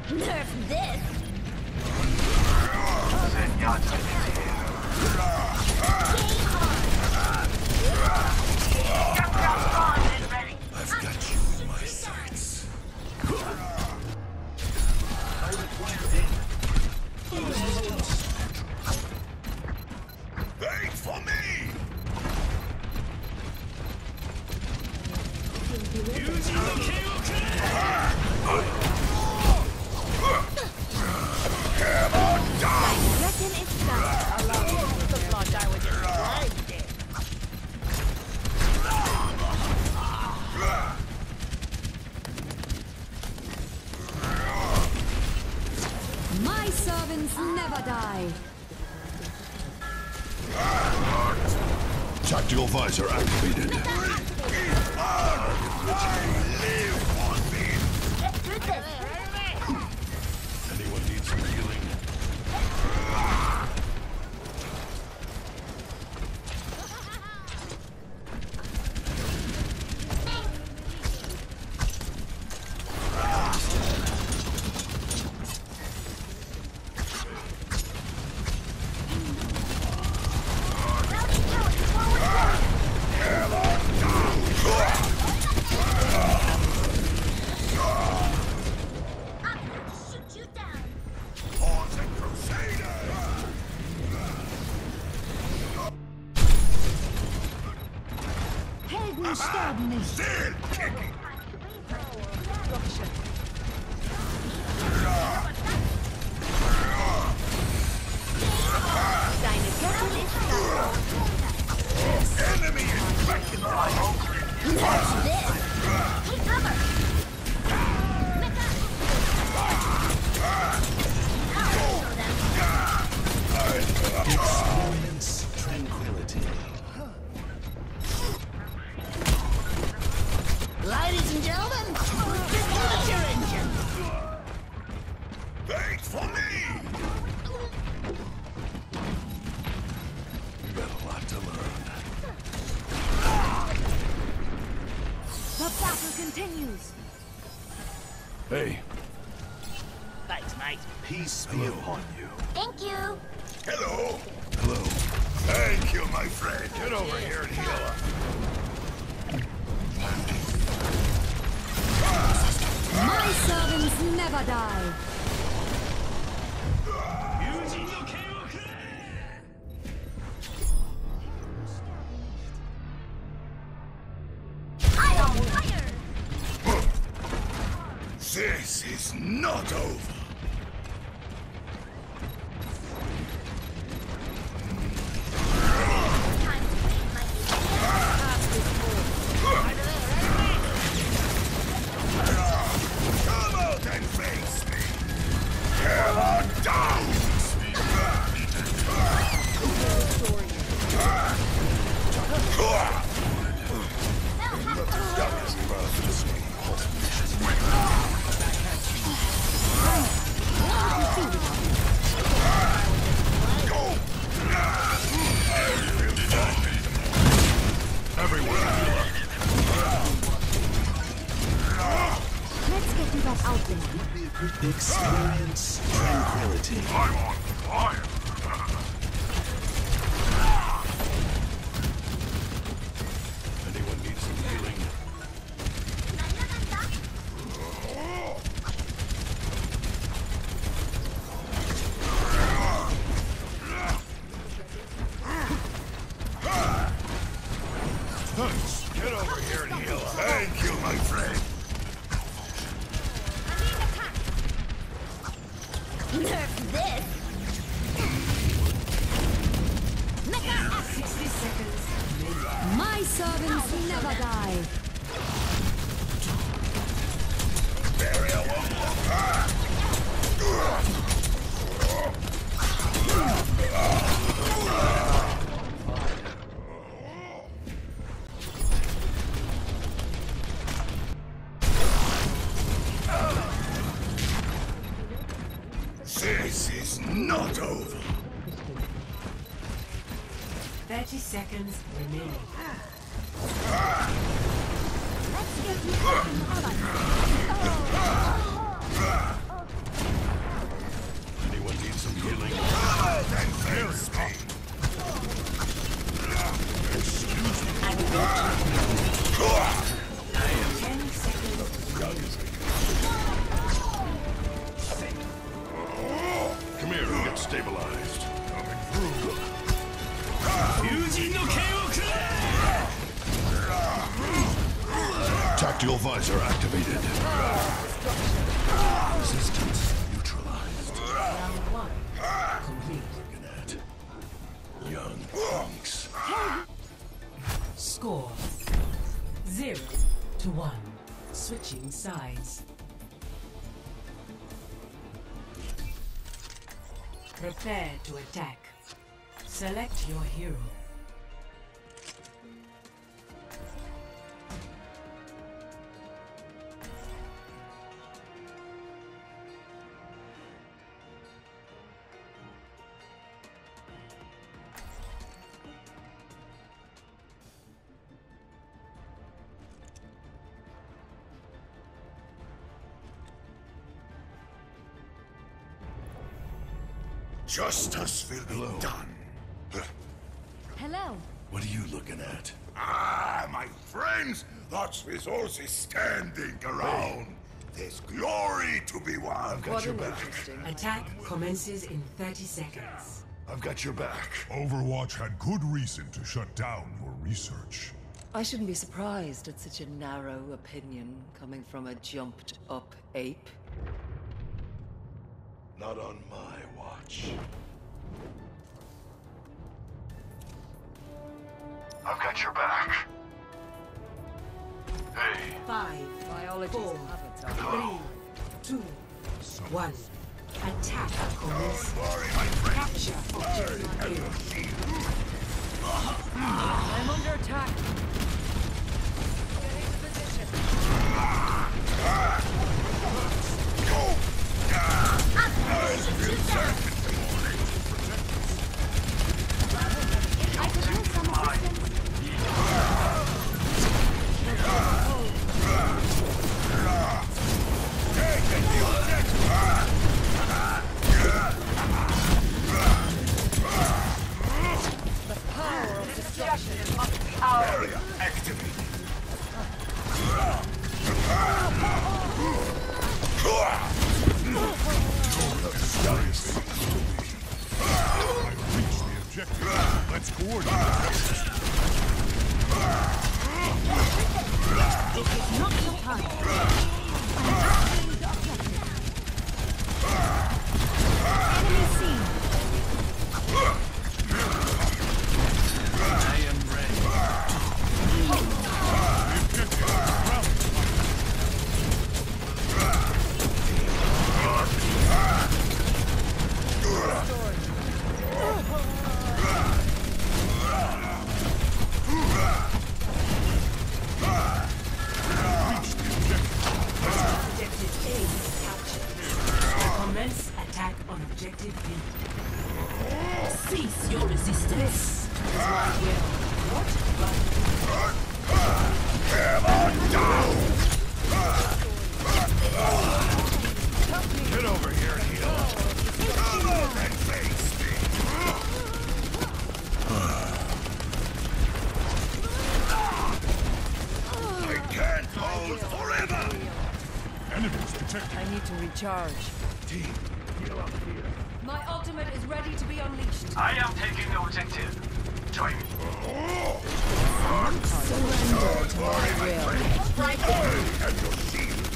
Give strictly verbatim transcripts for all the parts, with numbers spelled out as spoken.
Nerf this! I've got you in my sights. Wait for me! Come on down! Reckon it's done. Allow me to launch I was in blinded. My servants never die. Tactical visor activated. Let's do this. Anyone need some healing? Shoot you down. Haunted Crusader! Helden sterben nicht. Still kicking! Deine Göttin ist da. Enemy infected by Nerf this! Take cover! Experience tranquility. Ladies and gentlemen, get your engine! Wait for me! You got a lot to learn. The battle continues. Hey, Thanks, mate. Peace be upon you. Thank you. hello! Hello. Thank you, my friend. Get over here and heal up. My servants never die. I am fire! This is not over. Time to feed my past this Come out and face me. Come on down. Everyone, heal up. Let's get you back out there. Experience tranquility. I'm on fire. Anyone need some healing? Thanks. Get over here and heal up. Thank you, my friend. Nerf this! sixty seconds. My servants never die. Burial won't look back. This is not over. thirty seconds remaining. Let's get you back in the fight. Stabilizer activated. Resistance neutralized. Round one. Complete. Looking at young punks. Score. Zero to one. Switching sides. Prepare to attack. Select your hero. Justice will be Hello. done. Hello. What are you looking at? Ah, my friends, that's results is standing around. There's glory to be won. I've got your back. Attack commences in thirty seconds. I've got your back. Overwatch had good reason to shut down your research. I shouldn't be surprised at such a narrow opinion coming from a jumped-up ape. Not on my watch. I've got your back. Hey. Five, Biology's four, an avatar. three, two, one. Attack commence. Capture objective A. I'm under attack. Get into position. I could use some assistance. The power of destruction. Area activated. I've reached the objective. Let's coordinate. It is not your time. Enemy seen. I am ready. The objective. Rally. Reached the objective. Objective A is captured. Commence attack on objective B. Cease your resistance. This is my will. What? Get over here, heal. Come on and face me. I can't hold forever. Enemies detected. I need to recharge. Team, heal up here. My ultimate is ready to be unleashed. I am taking the objective. Join me. Surrender to my will. And your shield.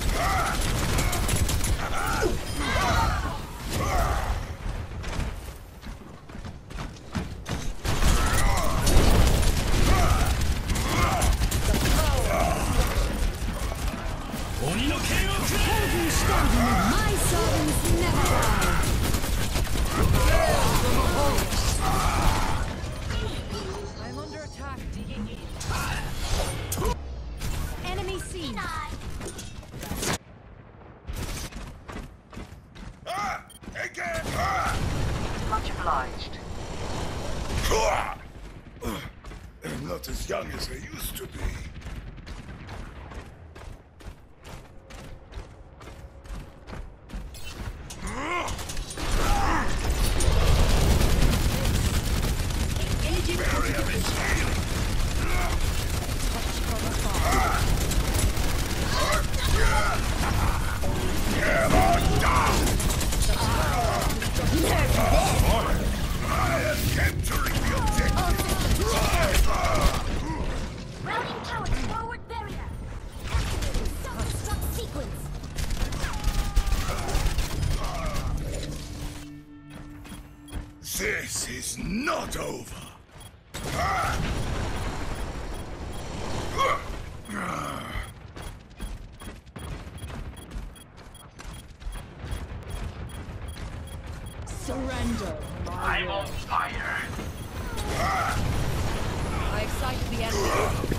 My servants never die. I'm under attack. Enemy seen. Ah! Again! Ah! Much obliged. Ah! I'm not as young as I used to be. I am capturing the objective. Routing tower This is not over. Ah! Surrender. I'm on fire. I excite the enemy.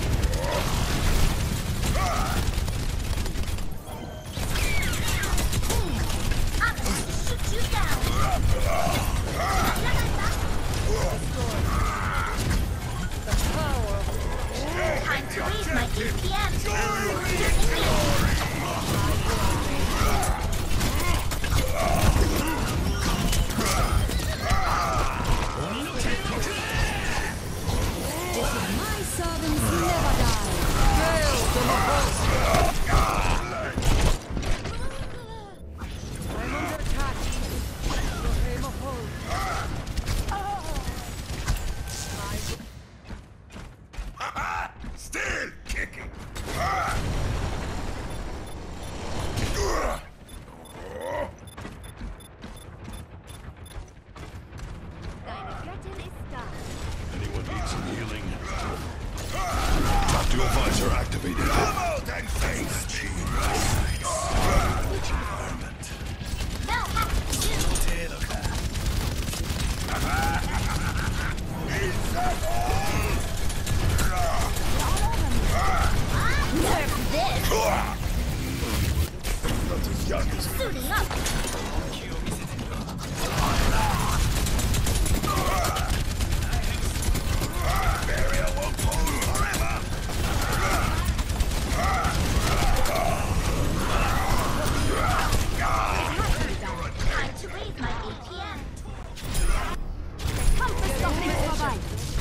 I'm going to shoot you down. Time to raise my A P My servants never die. I'm under attack. Aim a hole. Still kicking. Anyone need some healing? Top dual visor activated. Come out and face me. Rich environment. Now have to nerf this. Not as young as Suiting up. Barrier won't hold forever. Time to raise my A P M. Kampf ist noch nicht vorbei.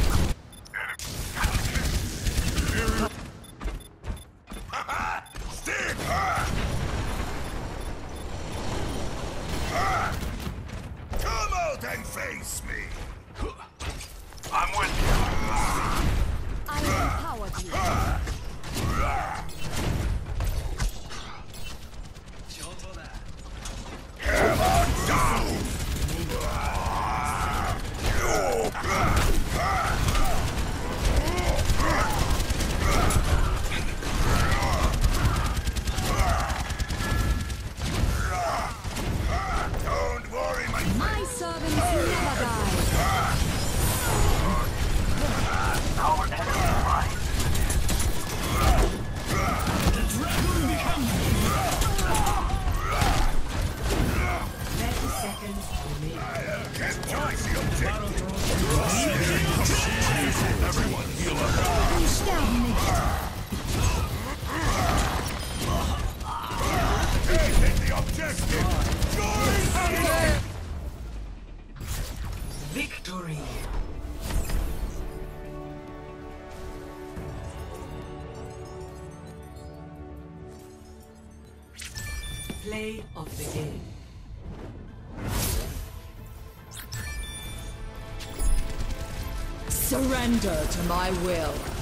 Stick. Come out and face me. I'm with you. I empowered you. Hammer down. Don't worry, my My servants never die. Our enemy rise. thirty seconds remaining. can't choose the objective. Everyone heal up. Die sterben nicht. Hit the objective. Join Victory. Play of the game. Surrender to my will.